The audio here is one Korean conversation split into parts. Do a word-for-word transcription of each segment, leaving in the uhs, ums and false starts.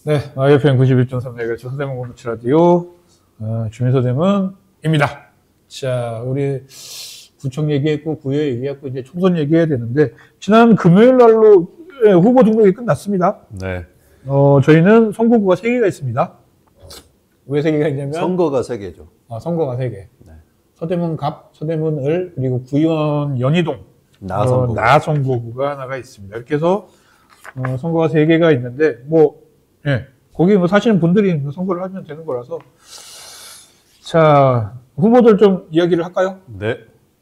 네, 아이에프엠 구십일 점 삼 메가헤르츠 서대문 공동체 라디오 어, 주민서대문입니다. 자, 우리 구청 얘기했고 구회 얘기했고 이제 총선 얘기해야 되는데 지난 금요일 날로 후보 등록이 끝났습니다. 네. 어, 저희는 선거구가 세 개가 있습니다. 왜 세 개가 있냐면 선거가 세 개죠. 아, 선거가 세 개. 네. 서대문 갑, 서대문 을, 그리고 구의원 연희동 나 선거구. 어, 나 선거구가 하나가 있습니다. 이렇게 해서 어, 선거가 세 개가 있는데 뭐 예, 거기 뭐 사시는 분들이 선거를 하면 되는 거라서 자 후보들 좀 이야기를 할까요? 네.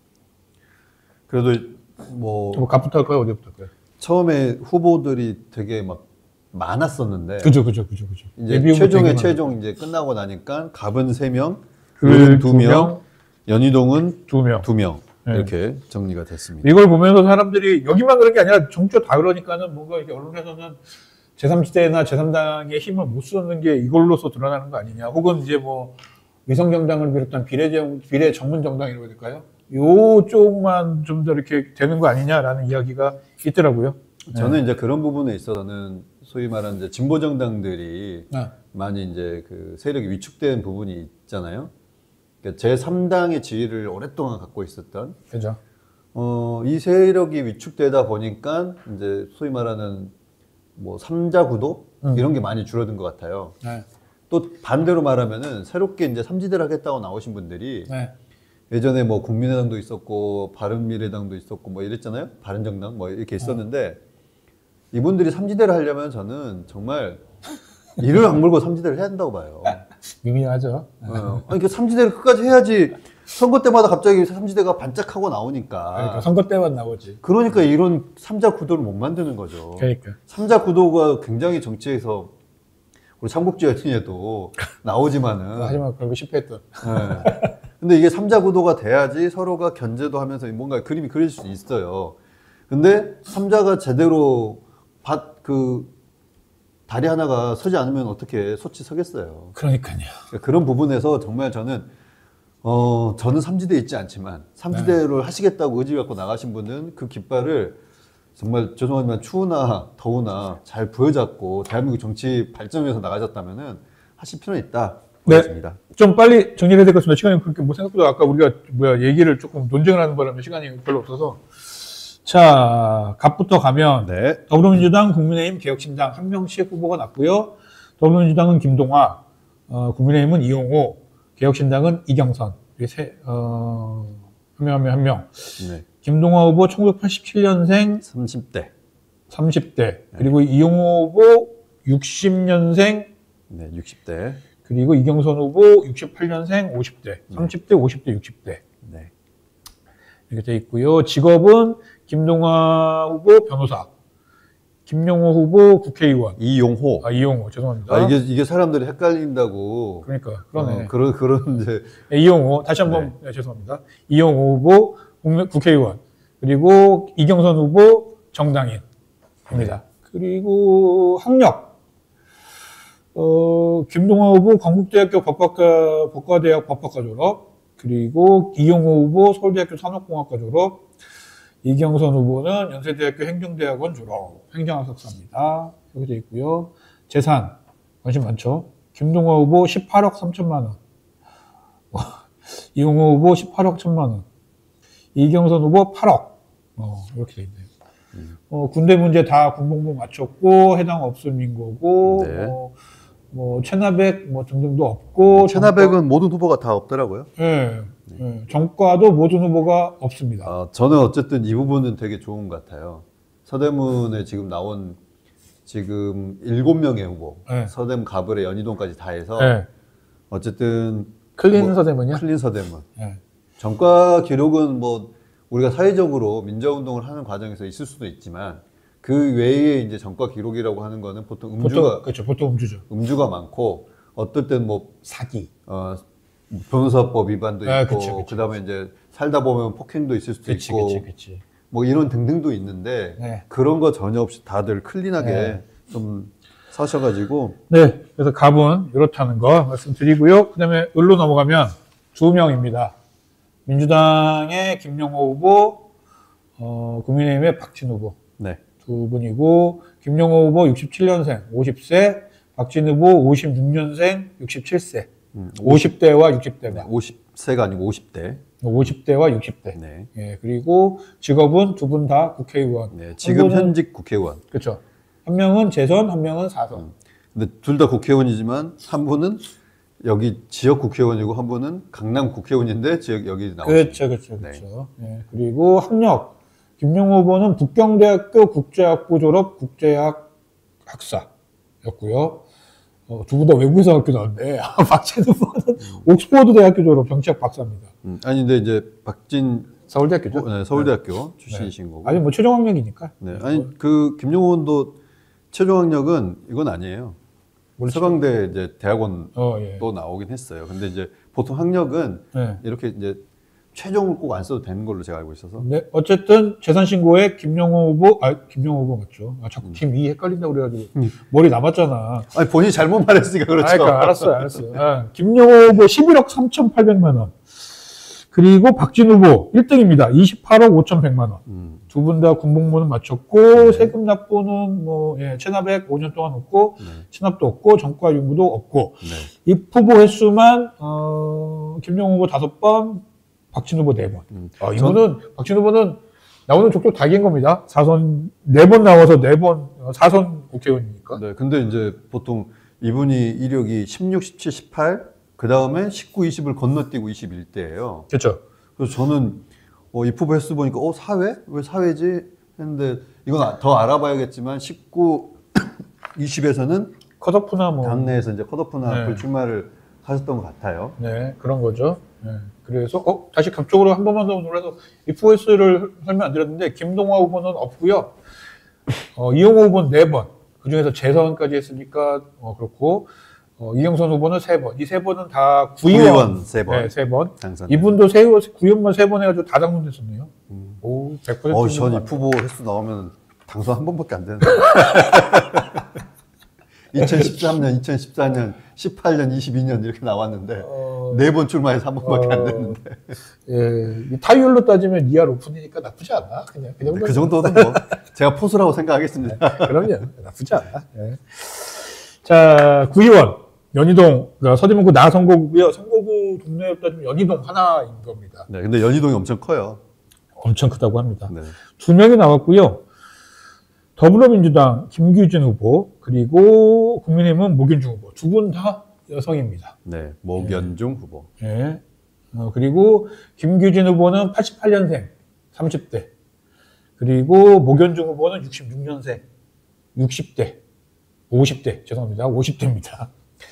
그래도 뭐 뭐 갑부터 할까요? 어디부터 할까요? 처음에 후보들이 되게 막 많았었는데 그죠, 그죠, 그죠, 그죠. 이제 최종의 최종 이제 끝나고 나니까 갑은 세 명, 을 을은 두 명, 연희동은 두 명, 두 명 네. 이렇게 정리가 됐습니다. 이걸 보면서 사람들이 여기만 그런 게 아니라 정치가 다 그러니까는 뭔가 이렇게 언론에서는 제삼 지대나 제삼 당의 힘을 못 쓰는 게 이걸로서 드러나는 거 아니냐. 혹은 이제 뭐 위성정당을 비롯한 비례정, 비례 전문 정당이라고 해야 될까요? 요 쪽만 좀 더 이렇게 되는 거 아니냐라는 이야기가 있더라고요. 저는 네. 이제 그런 부분에 있어서는 소위 말하는 이제 진보 정당들이 네. 많이 이제 그 세력이 위축된 부분이 있잖아요. 그러니까 제삼 당의 지위를 오랫동안 갖고 있었던 그죠. 어, 이 세력이 위축되다 보니까 이제 소위 말하는 뭐 삼자 구도 음. 이런 게 많이 줄어든 것 같아요. 네. 또 반대로 말하면은 새롭게 이제 삼지대를 하겠다고 나오신 분들이 네. 예전에 뭐 국민의당도 있었고 바른미래당도 있었고 뭐 이랬잖아요. 바른정당 뭐 이렇게 있었는데 이분들이 삼지대를 하려면 저는 정말 이를 악물고 삼지대를 해야 된다고 봐요. 미미하죠. 어, 아니 그 삼지대를 끝까지 해야지. 선거 때마다 갑자기 삼지대가 반짝하고 나오니까. 그러니까 선거 때만 나오지. 그러니까 이런 삼자 구도를 못 만드는 거죠. 그러니까. 삼자 구도가 굉장히 정치에서 우리 삼국지 여진에도 나오지만은. 하지만 결국 실패했던. 네. 근데 이게 삼자 구도가 돼야지 서로가 견제도 하면서 뭔가 그림이 그릴 수 있어요. 근데 삼자가 제대로 밭, 그, 다리 하나가 서지 않으면 어떻게 솥이 서겠어요. 그러니까요. 그러니까 그런 부분에서 정말 저는 어, 저는 삼지대에 있지 않지만 삼지대를 네. 하시겠다고 의지 갖고 나가신 분은 그 깃발을 정말 죄송하지만 추우나 더우나 잘 부여잡고 대한민국 정치 발전위해서 나가셨다면은 하실 필요는 있다. 네. 보겠습니다. 좀 빨리 정리해야 될 것 같습니다. 시간이 그렇게 뭐 생각보다 아까 우리가 뭐야 얘기를 조금 논쟁을 하는 바람에 시간이 별로 없어서 자, 갑부터 가면 네. 더불어민주당, 국민의힘, 개혁신당 한 명씩 후보가 났고요. 더불어민주당은 김동화, 어, 국민의힘은 이용호, 개혁신당은 이경선, 세, 어, 한 명, 한 명, 한 명. 네. 김동화 후보 천구백팔십칠 년생 삼십 대. 삼십 대. 그리고 네. 이용호 후보 육십 년생. 네, 육십 대. 그리고 이경선 후보 육십팔 년생 오십 대. 네. 삼십 대, 오십 대, 육십 대. 네. 이렇게 돼 있고요. 직업은 김동화 후보 변호사. 김용호 후보 국회의원. 이용호. 아, 이용호. 죄송합니다. 아, 이게, 이게 사람들이 헷갈린다고. 그러니까, 그러네. 어, 그런, 그런, 이제. 네, 이용호. 다시 한 번, 네. 네, 죄송합니다. 이용호 후보 국회의원. 그리고 이경선 후보 정당인입니다. 네. 그리고 학력. 어, 김동화 후보 건국대학교 법학과, 법과대학 법학과 졸업. 그리고 이용호 후보 서울대학교 산업공학과 졸업. 이경선 후보는 연세대학교 행정대학원 졸업, 행정학석사입니다. 여기 되어 있고요. 재산, 관심 많죠? 김동화 후보 십팔억 삼천만 원. 이용호 후보 십팔억 천만 원. 이경선 후보 팔억. 어, 이렇게 되어 있네요. 음. 어, 군대 문제 다 군복무 마쳤고, 해당 없음인 거고, 네. 뭐, 뭐, 체납액 뭐 등등도 없고. 체납액은 정과... 모든 후보가 다 없더라고요. 네. 네. 정과도 모든 후보가 없습니다. 아, 저는 어쨌든 이 부분은 되게 좋은 것 같아요. 서대문에 지금 나온 지금 일곱 명의 후보, 네. 서대문, 가불에 연희동까지 다 해서 네. 어쨌든 클린 뭐, 서대문이요? 클린 서대문. 네. 정과 기록은 뭐 우리가 사회적으로 민주화운동을 하는 과정에서 있을 수도 있지만 그 외에 이제 정과 기록이라고 하는 거는 보통 음주가 보통, 그렇죠. 보통 음주죠. 음주가 많고 어떨 땐 뭐 사기, 어. 변호사법 위반도 아, 있고, 그치, 그치, 그다음에 그치. 이제 살다 보면 폭행도 있을 수도 그치, 있고, 그치, 그치. 뭐 이런 등등도 있는데 네. 그런 거 전혀 없이 다들 클린하게 네. 좀 사셔가지고. 네, 그래서 갑은 이렇다는 거 말씀드리고요. 그다음에 을로 넘어가면 두 명입니다. 민주당의 김용호 후보, 어, 국민의힘의 박진 후보 네. 두 분이고 김용호 후보 육십칠 년생 오십 세, 박진 후보 오십육 년생 육십칠 세. 음, 오십 대와 육십 대가. 네, 오십 세가 아니고 오십 대. 오십 대와 육십 대. 네. 예, 그리고 직업은 두 분 다 국회의원. 네, 지금 한 분은- 현직 국회의원. 그렇죠. 한 명은 재선, 한 명은 사선. 근데 둘 다 국회의원이지만 한 분은 여기 지역 국회의원이고 한 분은 강남 국회의원인데 지역 여기 나오죠. 그렇죠, 그렇죠, 그렇죠. 예, 그리고 학력 김용호 후보는 북경대학교 국제학부 졸업 국제학 학사였고요. 어, 두 분 다 외국에서 학교 나왔는데 박진 후보는 옥스퍼드 대학교 졸업 정치학 박사입니다. 음, 아니 근데 이제 박진 서울대학교죠. 네, 서울대학교 출신이신 거고. 아니 뭐 최종 학력이니까. 네, 아니 그 김용호도 최종 학력은 이건 아니에요. 서강대 이제 대학원 어, 예. 또 나오긴 했어요. 근데 이제 보통 학력은 네. 이렇게 이제 최종을 꼭 안 써도 되는 걸로 제가 알고 있어서. 네, 어쨌든 재산 신고에 김용호 후보, 아 김용호 후보 맞죠? 아, 자꾸 팀 이 헷갈린다 고 그래가지고 머리 남았잖아. 아니 본인이 잘못 말했으니까 그렇죠. 아, 그러니까 알았어요, 알았어요. 아, 김용호 후보 십일억 삼천팔백만 원. 그리고 박진 후보 일 등입니다. 이십팔억 오천백만 원. 음, 두 분 다 군복무는 마쳤고 세금 납부는 뭐 예, 체납액 오 년 동안 없고 네. 체납도 없고 정가 유무도 없고 네. 입후보 횟수만 어, 김용호 후보 다섯 번, 박진 후보 네 번. 음. 아, 이거는 박진 후보는 나오는 족족 다 이긴 겁니다. 사선 네 번 나와서 네 번 사선 국회의원이니까. 네, 근데 이제 보통 이분이 이력이 십육, 십칠, 십팔, 그 다음에 십구, 이십을 건너뛰고 이십일 대예요. 그렇죠. 그래서 저는 어, 입후보 횟수 보니까 어 사회? 왜 사회지? 했는데 이건 아- 더 알아봐야겠지만 십구, 이십에서는 컷오프나 뭐 당내에서 이제 컷오프나 네. 불출마를 하셨던 것 같아요. 네, 그런 거죠. 네. 그래서, 어, 다시 갑쪽으로 한 번만 더 놀라서, 입후 횟수를 설명 안 드렸는데, 김동화 후보는 없고요. 어, 이용호 후보는 네 번. 그 중에서 재선까지 했으니까, 어, 그렇고, 어, 이영선 후보는 세 번. 이 세 번은 다 구의원. 구의원 세 번. 네, 세 번. 당선. 이분도 세, 구의원만 세 번 해가지고 다 당선됐었네요. 음. 오, 백 퍼센트. 어, 전 입후보 횟수 나오면 당선 한 번밖에 안 되는데. 이천십삼 년, 이천십사 년, 십팔 년, 이십이 년 이렇게 나왔는데 어, 네 번 출마해서 한 번밖에 안 어, 됐는데 예, 이 타율로 따지면 이하 오픈이니까 나쁘지 않아. 그냥, 그 정도. 그 정도는 뭐 제가 포수라고 생각하겠습니다. 그럼요. 나쁘지 않아. 예. 자, 구의원. 연희동, 그러니까 서대문구 나선거구고요. 선거구 동네에 따지면 연희동 하나인 겁니다. 네, 근데 연희동이 엄청 커요. 엄청 크다고 합니다. 네. 두 명이 나왔고요. 더불어민주당 김규진 후보, 그리고 국민의힘은 모균중 후보. 두 분 다 여성입니다. 네, 목연중 후보. 예. 어, 그리고 김규진 후보는 팔십팔 년생, 삼십 대. 그리고 모견중 후보는 육십육 년생, 육십 대. 오십 대, 죄송합니다. 오십 대입니다.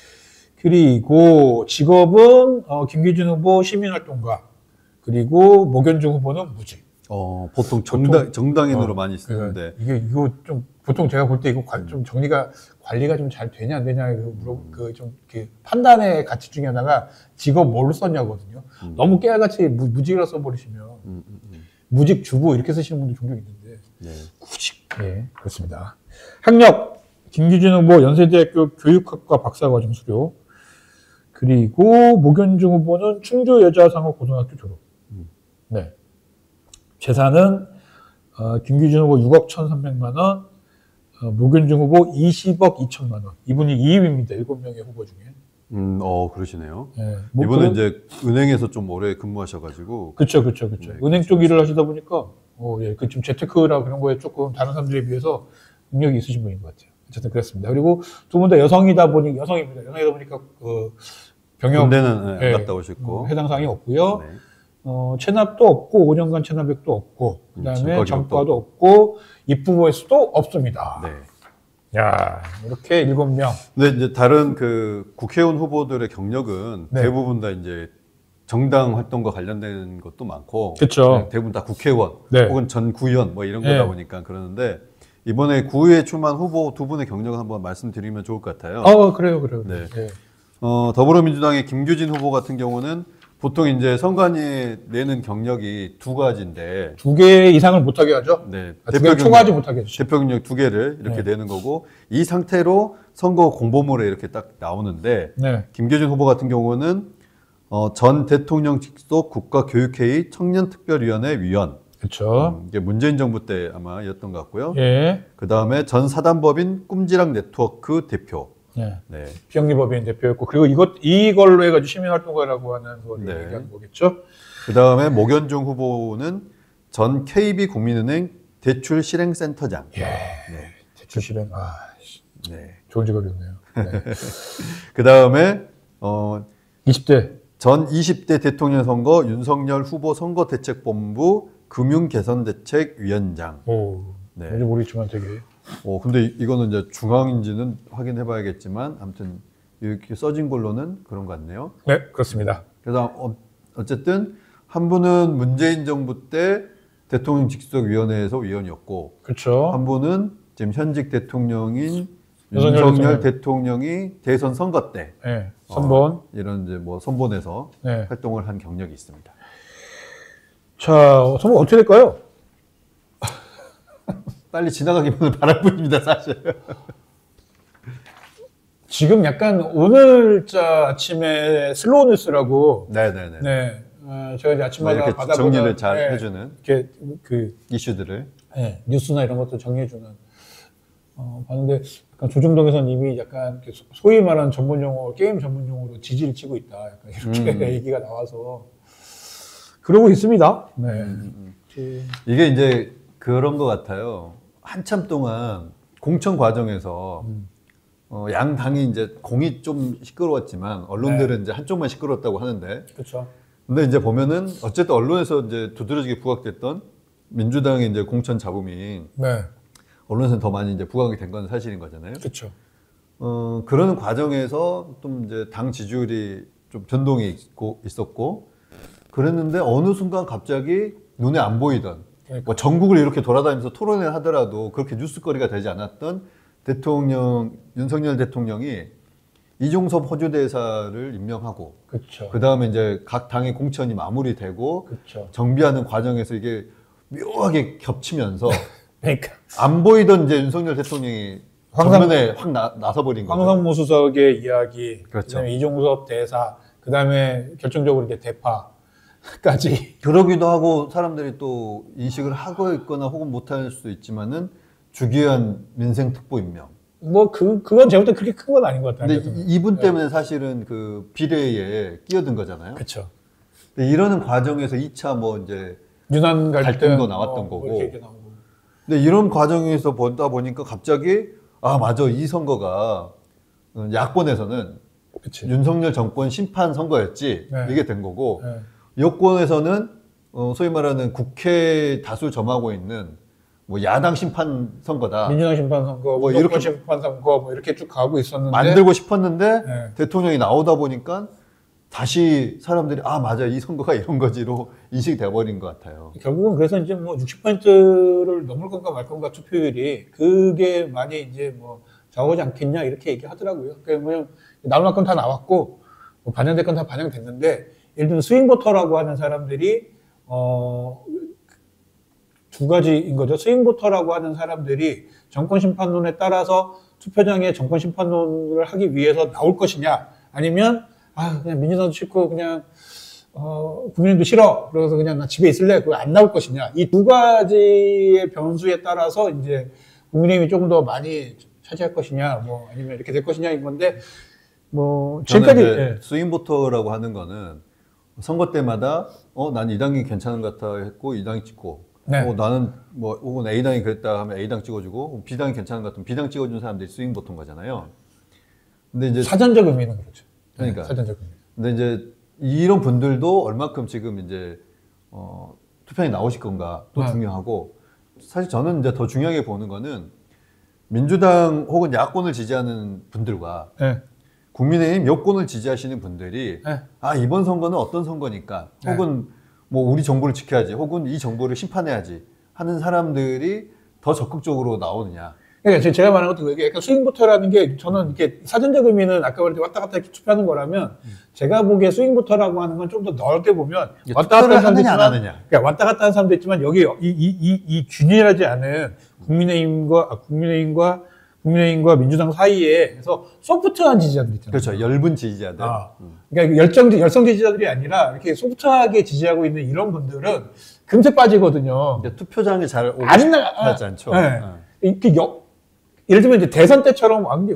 그리고 직업은 어, 김규진 후보 시민활동가, 그리고 모견중 후보는 무직. 어, 보통 정당, 정당인으로 어, 많이 쓰는데. 이게 이거 좀 보통 제가 볼 때 이거 관- 좀 정리가 관리가 좀 잘 되냐 안 되냐 그 물어 그좀 그 판단의 가치 중에 하나가 직업 뭘로 썼냐거든요. 음. 너무 깨알같이 무, 무직이라 써버리시면 음, 음, 음. 무직 주부 이렇게 쓰시는 분들 종종 있는데 네. 무직. 예, 그렇습니다. 학력 김규진 후보 연세대학교 교육학과 박사과정 수료. 그리고 모견중 후보는 충주여자상업 고등학교 졸업. 음. 네. 재산은 어, 김규진 후보 육억 천삼백만 원, 어, 모견중 후보 이십억 이천만 원. 이분이 이 위입니다. 일곱 명의 후보 중에. 음, 어, 그러시네요. 예, 뭐 이분은 그런- 이제 은행에서 좀 오래 근무하셔가지고. 그쵸, 그쵸, 그쵸. 네, 은행 쪽 일을 하시다 보니까, 어, 예, 그 좀 재테크라 그런 거에 조금 다른 사람들에 비해서 능력이 있으신 분인 것 같아요. 어쨌든 그렇습니다. 그리고 두 분 다 여성이다 보니, 여성입니다. 여성이다 보니까, 그, 병역, 군대는 네, 예, 안 갔다 오셨고. 음, 해당 사항이 없고요. 네. 어, 체납도 없고, 오 년간 체납액도 없고, 그 음, 다음에 정가 정가도 없고, 입후보 횟수도 없습니다. 네. 야, 이렇게 일곱 명. 근데 이제 다른 그 국회의원 후보들의 경력은 네. 대부분 다 이제 정당 활동과 관련된 것도 많고. 그쵸. 네, 대부분 다 국회의원 네. 혹은 전 구의원 뭐 이런 네. 거다 보니까 그러는데 이번에 구의회 출마한 후보 두 분의 경력을 한번 말씀드리면 좋을 것 같아요. 어, 그래요, 그래요. 네. 예. 어, 더불어민주당의 김규진 후보 같은 경우는 보통 이제 선관위에 내는 경력이 두 가지인데 두 개 이상을 못하게 하죠. 네, 아, 두개 초과하지 못하게 해주죠. 대표 경력 두 개를 이렇게 네. 내는 거고 이 상태로 선거 공보물에 이렇게 딱 나오는데 네. 김규진 후보 같은 경우는 어, 전 대통령 직속 국가교육회의 청년특별위원회 위원 그렇죠. 음, 이게 문재인 정부 때 아마였던 것 같고요. 예. 그 다음에 전 사단법인 꿈지락 네트워크 대표 네. 네. 비영리법인 대표였고 그리고 이것 이걸로 해가지고 시민활동가라고 하는 걸 네. 얘기한 거겠죠. 그 다음에 목연중 후보는 전 케이비국민은행 대출실행센터장. 예. 네. 대출 실행 아 네. 좋은 직업이었네요. 네. 그 다음에 어, 이십 대 전 이십 대 대통령 선거 윤석열 후보 선거대책본부 금융개선대책위원장. 오, 네. 뭔지 모르겠지만 되게 어, 근데 이거는 이제 중앙인지는 확인해 봐야겠지만, 아무튼 이렇게 써진 걸로는 그런 것 같네요. 네 그렇습니다. 그래서 어, 어쨌든 한 분은 문재인 정부 때 대통령 직속위원회에서 위원이었고, 그렇죠. 한 분은 지금 현직 대통령인 윤석열 윤석열 대통령. 대통령이 대선 선거 때 네, 선본. 어, 이런 이제 뭐 선본에서 네. 활동을 한 경력이 있습니다. 자, 선본 어떻게 될까요? 빨리 지나가기만을 바랄 뿐입니다, 사실. 지금 약간 오늘자 아침에 슬로우 뉴스라고 네네네. 네, 어, 제가 이제 아침마다 이렇게 받아보는 정리를 잘 네, 해주는 이렇게 그 이슈들을. 네, 뉴스나 이런 것도 정리해주는 어, 봤는데 약간 조정동에서는 이미 약간 이렇게 소- 소위 말하는 전문 용어 게임 전문 용어로 지지를 치고 있다 약간 이렇게 음. 얘기가 나와서 그러고 있습니다. 네. 음. 그- 이게 이제 그런 것 같아요. 한참 동안 공천 과정에서 음. 어, 양 당이 이제 공이 좀 시끄러웠지만 언론들은 이제 한쪽만 시끄러웠다고 하는데, 그렇죠. 근데 이제 보면은 어쨌든 언론에서 이제 두드러지게 부각됐던 민주당의 이제 공천 잡음이 네, 언론에서는 더 많이 이제 부각이 된 건 사실인 거잖아요. 그렇죠. 어, 그러는 과정에서 좀 이제 당 지지율이 좀 변동이 있고, 있었고, 그랬는데 어느 순간 갑자기 눈에 안 보이던, 그러니까. 뭐 전국을 이렇게 돌아다니면서 토론을 하더라도 그렇게 뉴스거리가 되지 않았던 대통령, 윤석열 대통령이 이종섭 호주대사를 임명하고, 그렇죠. 그 다음에 이제 각 당의 공천이 마무리되고, 그렇죠. 정비하는 과정에서 이게 묘하게 겹치면서 그러니까 안 보이던 이제 윤석열 대통령이 황상- 정면에 확 나, 나서버린 거죠. 황상무 수석의 이야기, 그렇죠. 그다음에 이종섭 대사, 그다음에 결정적으로 이제 대파까지. 그러기도 하고 사람들이 또 인식을 하고 있거나 혹은 못할 수도 있지만은 주기현 민생특보 임명. 뭐 그 그건 제가 볼 때 그렇게 큰 건 아닌 것 같아요. 근데 이- 이분 때문에 사실은 그 비례에 끼어든 거잖아요. 그렇죠. 근데 이러는 과정에서 이 차 뭐 이제 유난 갈등 갈등도 나왔던 뭐 거고. 이렇게 이렇게 나오고. 근데 이런 과정에서 보다 보니까 갑자기 아 맞아 이 선거가 야권에서는 그치. 윤석열 정권 심판 선거였지 네. 이게 된 거고 네. 여권에서는 어, 소위 말하는 국회 다수 점하고 있는 뭐 야당 심판 선거다 민주당 심판 선거, 뭐 뭐 이렇게 이렇게 심판 선거 뭐 이렇게 쭉 가고 있었는데 만들고 싶었는데 네. 대통령이 나오다 보니까 다시 사람들이 아 맞아 이 선거가 이런 거지로 인식이 돼버린 것 같아요. 결국은 그래서 이제 뭐 육십 퍼센트를 넘을 건가 말 건가 투표율이 그게 많이 이제 뭐 좌우하지 않겠냐 이렇게 얘기하더라고요. 그러니까 뭐 나올 만큼 다 나왔고 뭐 반영될 건 다 반영됐는데 예를 들면 스윙보터라고 하는 사람들이 어 두 가지인 거죠. 스윙보터라고 하는 사람들이 정권심판론에 따라서 투표장에 정권심판론을 하기 위해서 나올 것이냐 아니면 아 그냥 민주당도 싫고 그냥 어 국민의힘도 싫어 그래서 그냥 나 집에 있을래 그거 안 나올 것이냐 이 두 가지의 변수에 따라서 이제 국민의힘이 조금 더 많이 차지할 것이냐 뭐 아니면 이렇게 될 것이냐인 건데 뭐 저는 지금까지 이제 예. 스윙보터라고 하는 거는 선거 때마다 어 난 이 당이 괜찮은 것 같아 했고 이 당이 찍고 네. 어 나는 뭐 혹은 A 당이 그랬다 하면 A 당 찍어주고 B 당이 괜찮은 것 같으면 B 당 찍어준 사람들이 스윙보터인 거잖아요. 근데 이제 사전적 의미는 그렇죠. 그러니까. 네, 사전적 의미. 근데 이제 이런 분들도 얼마큼 지금 이제 어, 투표에 나오실 건가 또 네. 중요하고 사실 저는 이제 더 중요하게 보는 거는 민주당 혹은 야권을 지지하는 분들과 네. 국민의힘 여권을 지지하시는 분들이 네. 아 이번 선거는 어떤 선거니까 네. 혹은 뭐 우리 정부를 지켜야지 혹은 이 정부를 심판해야지 하는 사람들이 더 적극적으로 나오느냐. 그러니까 제가 말하는 것도 이게 약간 스윙보터라는 게 저는 이렇게 사전적 의미는 아까 말했듯이 왔다 갔다 이렇게 투표하는 거라면 제가 보기에 스윙보터라고 하는 건 좀 더 넓게 보면 이게 왔다 갔다 투표를 하는 사람도 하느냐, 안 있지만 하느냐. 그러니까 왔다 갔다 하는 사람도 있지만 여기 이, 이, 이, 이 균일하지 않은 국민의힘과 아, 국민의힘과 국민의힘과 민주당 사이에 그래서 소프트한 지지자들 있잖아요. 그렇죠. 엷은 지지자들. 아, 그러니까 열정 열성 지지자들이 아니라 이렇게 소프트하게 지지하고 있는 이런 분들은 금세 빠지거든요. 근데 투표장에 잘 오고 안 나- 싶지 않죠. 네. 네. 이렇게 여- 예를 들면 이제 대선 때처럼 완전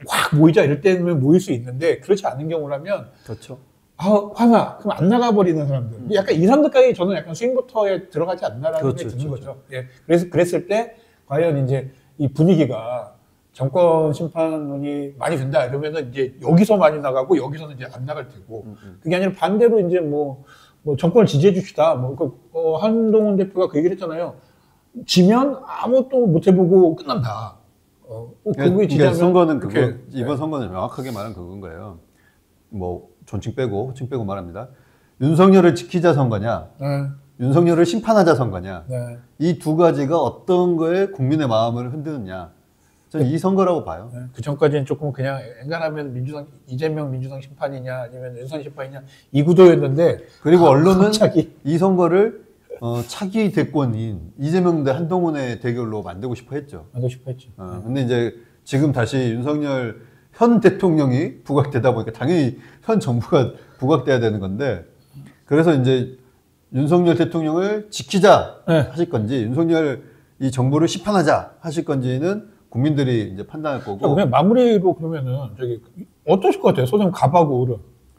확 모이자 이럴 때는 모일 수 있는데 그렇지 않은 경우라면 그렇죠. 아 화나 그럼 안 나가버리는 사람들 약간 이 사람들까지 저는 약간 스윙부터에 들어가지 않나라는 그렇죠, 생각이 드는 그렇죠. 거죠. 예. 그래서 그랬을 때 과연 이제 이 분위기가 정권 심판론이 많이 된다 이러면은 이제 여기서 많이 나가고 여기서는 이제 안 나갈 테고 음, 음. 그게 아니라 반대로 이제 뭐, 뭐 정권을 지지해 줍시다. 뭐 그, 어, 한동훈 대표가 그 얘기를 했잖아요. 지면 아무것도 못 해보고 끝난다. 어, 그게 그러니까 지지하면 선거는 그거 이렇게, 이번 네. 선거는 명확하게 말한 그건 거예요. 뭐 존칭 빼고 호칭 빼고 말합니다. 윤석열을 지키자 선거냐, 네, 윤석열을 심판하자 선거냐. 네. 이 두 가지가 어떤 거에 국민의 마음을 흔드느냐. 저는 이 선거라고 봐요. 네. 그 전까지는 조금 그냥 엔간하면 민주당 이재명 민주당 심판이냐 아니면 윤선 심판이냐 이 구도였는데 그리고 아, 언론은 갑자기. 이 선거를 어, 차기 대권인 이재명 대 한동훈의 대결로 만들고 싶어 했죠. 하고 싶어 했죠. 어, 근데 이제 지금 다시 윤석열 현 대통령이 부각되다 보니까 당연히 현 정부가 부각돼야 되는 건데 그래서 이제 윤석열 대통령을 지키자 네. 하실 건지 윤석열 이 정부를 심판하자 하실 건지는 국민들이 이제 판단할 자, 거고. 그냥 마무리로 그러면은 저기 어떠실 것 같아요? 소장 가바고 오른.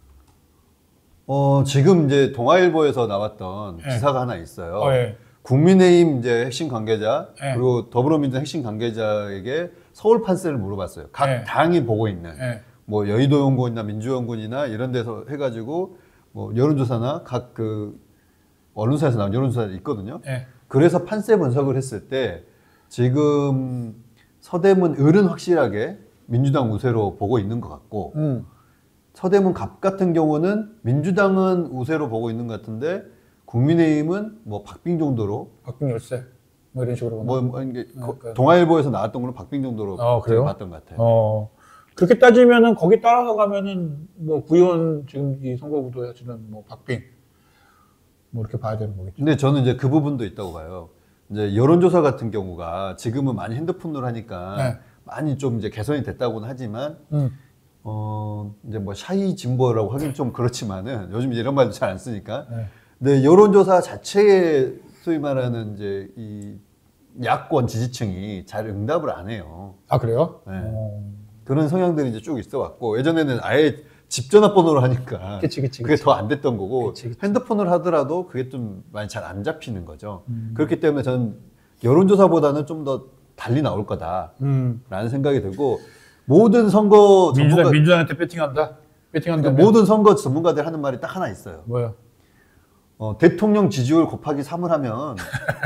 어, 지금 이제 동아일보에서 나왔던 네. 기사가 하나 있어요. 어, 예. 국민의힘 이제 핵심 관계자 네. 그리고 더불어민주당 핵심 관계자에게 서울 판세를 물어봤어요. 각 네. 당이 보고 있는 예. 뭐 여의도연구원이나 민주연구원이나 이런 데서 해가지고 뭐 여론조사나 각 그 언론사에서 나온 여론조사들이 있거든요. 예. 그래서 판세 분석을 했을 때 지금 서대문 을은 확실하게 민주당 우세로 보고 있는 것 같고 음. 서대문 갑 같은 경우는 민주당은 우세로 보고 있는 것 같은데 국민의힘은 뭐 박빙 정도로 박빙 열세. 뭐 이런 식으로. 뭐, 뭐 이게 아, 거- 그- 동아일보에서 나왔던 걸로 박빙 정도로 어, 그래요? 제가 봤던 것 같아요. 어. 그렇게 따지면은 거기 따라서 가면은 뭐 구의원 지금 이 선거 구도에 지는 뭐 박빙 뭐 이렇게 봐야 되는 거겠죠. 근데 저는 이제 그 부분도 있다고 봐요. 이제 여론조사 같은 경우가 지금은 많이 핸드폰으로 하니까 네. 많이 좀 이제 개선이 됐다고는 하지만 음. 어 이제 뭐 샤이 진보라고 하긴 좀 그렇지만은 요즘 이제 이런 말도 잘 안 쓰니까. 네. 근데 여론조사 자체에 소위 말하는 이제 이 야권 지지층이 잘 응답을 안 해요. 아 그래요? 네. 어. 그런 성향들이 이제 쭉 있어 왔고 예전에는 아예 집 전화번호로 하니까 그치, 그치, 그게 그치. 더 안 됐던 거고 그치, 그치. 핸드폰을 하더라도 그게 좀 많이 잘 안 잡히는 거죠. 음. 그렇기 때문에 저는 여론조사보다는 좀 더 달리 나올 거다라는 음. 생각이 들고 모든 선거 민주당 전문가 민주당한테 배팅한다. 배팅한다. 그러니까 모든 선거 전문가들 하는 말이 딱 하나 있어요. 뭐야? 어, 대통령 지지율 곱하기 삼을 하면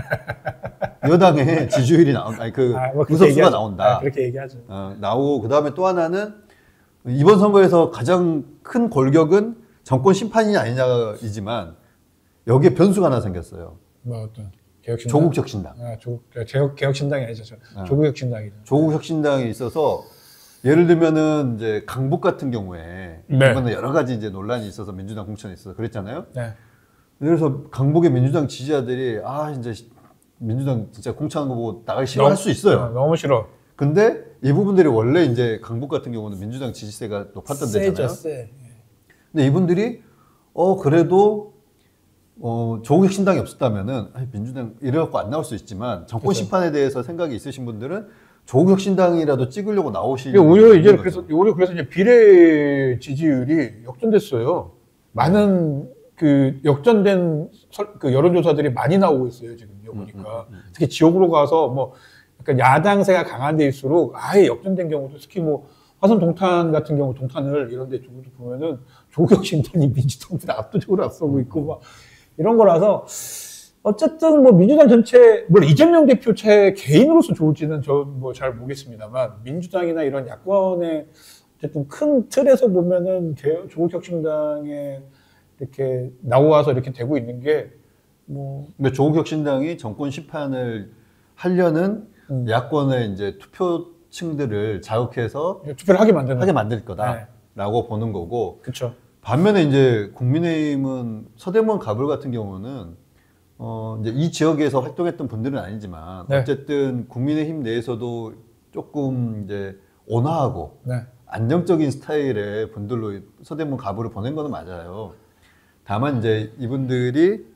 여당의 지지율이 나온 아니 그 아, 뭐 그렇게 의석수가 얘기하죠. 나온다. 아, 그렇게 얘기하죠. 어, 나오고 그다음에 또 하나는 이번 선거에서 가장 큰 골격은 정권 심판이 아니냐이지만 여기에 변수가 하나 생겼어요. 뭐 어떤 개혁신당. 조국 혁신당. 아, 조국 개혁 개혁신당이 아니죠. 저. 아. 조국 혁신당이죠. 조국 혁신당이 있어서 예를 들면은 이제 강북 같은 경우에 네. 이번에 여러 가지 이제 논란이 있어서 민주당 공천이 있어서 그랬잖아요. 네. 그래서 강북의 민주당 지지자들이 아 이제 민주당 진짜 공천한 거 보고 나가기 싫어할 수 있어요. 어, 너무 싫어. 근데 이 부분들이 원래 이제 강북 같은 경우는 민주당 지지세가 높았던 데잖아요. 세죠, 세. 근데 이분들이 어 그래도 어 조국 혁신당이 없었다면은 아니, 민주당 이래갖고 안 나올 수 있지만 정권 그렇죠. 심판에 대해서 생각이 있으신 분들은 조국 혁신당이라도 찍으려고 나오시는 이게 오히려 이제 거죠. 그래서 오히려 그래서 이제 비례 지지율이 역전됐어요. 많은 그 역전된 설- 그 여론조사들이 많이 나오고 있어요 지금 이거 보니까 특히 지역으로 가서 뭐 약간 야당세가 강한 데일수록 아예 역전된 경우도 특히 뭐 화성 동탄 같은 경우 동탄을 이런 데 쪽도 보면은 조국혁신당이 민주당보다 압도적으로 앞서고 있고 막 이런 거라서 어쨌든 뭐 민주당 전체 물론 이재명 대표 채 개인으로서 좋을지는 저 뭐 잘 모르겠습니다만 민주당이나 이런 야권의 어쨌든 큰 틀에서 보면은 개- 조국혁신당에 이렇게 나와서 이렇게 되고 있는 게 뭐 근데 조국 혁신당이 정권 심판을 하려는 음. 야권의 이제 투표층들을 자극해서 투표를 하게 만드는 하게 만들 네. 거다라고 보는 거고 그렇죠. 반면에 이제 국민의힘은 서대문 가불 같은 경우는 어 이제 이 지역에서 활동했던 분들은 아니지만 네. 어쨌든 국민의힘 내에서도 조금 이제 온화하고 네. 안정적인 스타일의 분들로 서대문 가불을 보낸 거는 맞아요. 다만 이제 이분들이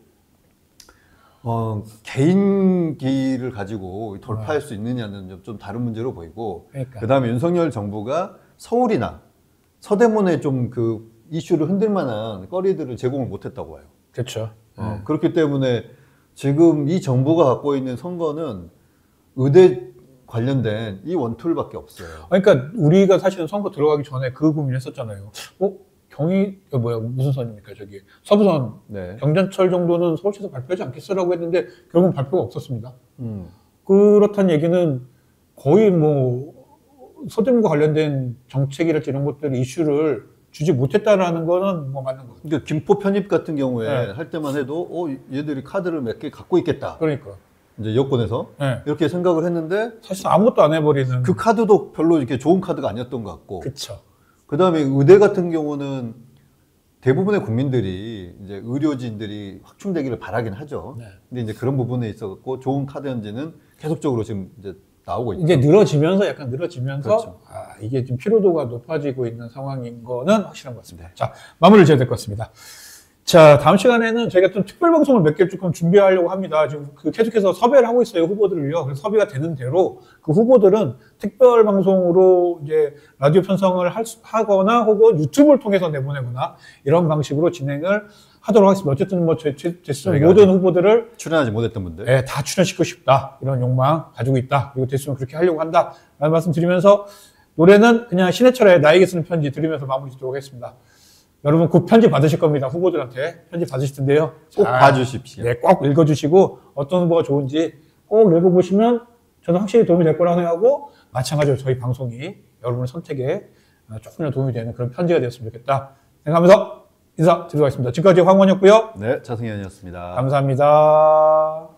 어 개인기를 가지고 돌파할 수 있느냐는 좀, 좀 다른 문제로 보이고 그러니까. 그다음에 윤석열 정부가 서울이나 서대문에 좀 그 이슈를 흔들 만한 거리들을 제공을 못했다고 해요. 그렇죠. 어, 그렇기 때문에 지금 이 정부가 갖고 있는 선거는 의대 관련된 이 원툴밖에 없어요. 그러니까 우리가 사실은 선거 들어가기 전에 그 고민을 했었잖아요. 어? 경의, 어, 뭐야, 무슨 선입니까? 저기. 서부선, 네. 경전철 정도는 서울시에서 발표하지 않겠어라고 했는데, 결국은 발표가 없었습니다. 음. 그렇다는 얘기는 거의 뭐, 서대문과 관련된 정책이랄지 이런 것들 이슈를 주지 못했다라는 거는 뭐 맞는 거죠. 그러니까 김포 편입 같은 경우에 네. 할 때만 해도 어 얘들이 카드를 몇 개 갖고 있겠다. 그러니까. 이제 여권에서 네. 이렇게 생각을 했는데 사실 아무것도 안 해버리는. 그 카드도 별로 이렇게 좋은 카드가 아니었던 것 같고. 그쵸. 그 다음에 의대 같은 경우는 대부분의 국민들이 이제 의료진들이 확충되기를 바라긴 하죠. 네. 근데 이제 그런 부분에 있어서 좋은 카드 현지는 계속적으로 지금 이제 나오고 있죠. 이제 늘어지면서 약간 늘어지면서 그렇죠. 아, 이게 좀 피로도가 높아지고 있는 상황인 거는 확실한 것 같습니다. 자, 마무리를 지어야 될 것 같습니다. 자, 다음 시간에는 저희가 좀 특별 방송을 몇 개를 조금 준비하려고 합니다. 지금 그 계속해서 섭외를 하고 있어요, 후보들을요. 그래서 섭외가 되는 대로 그 후보들은 특별 방송으로 이제 라디오 편성을 할 수- 하거나 혹은 유튜브를 통해서 내보내거나 이런 방식으로 진행을 하도록 하겠습니다. 어쨌든 뭐 제, 제, 제 저희가 모든 후보들을 출연하지 못했던 분들. 예, 다 출연시키고 싶다. 이런 욕망 가지고 있다. 그리고 됐으면 그렇게 하려고 한다. 라는 말씀 드리면서 노래는 그냥 신해철의 나에게 쓰는 편지 들으면서 마무리 짓도록 하겠습니다. 여러분 곧 편지 받으실 겁니다. 후보들한테 편지 받으실 텐데요. 꼭 잘, 봐주십시오. 네, 꼭 읽어주시고 어떤 후보가 좋은지 꼭 읽어보시면 저는 확실히 도움이 될 거라고 생각하고 마찬가지로 저희 방송이 여러분의 선택에 조금이라도 도움이 되는 그런 편지가 되었으면 좋겠다 생각하면서 인사드리도록 하겠습니다. 지금까지 황원이었고요. 네, 차승현이었습니다. 감사합니다.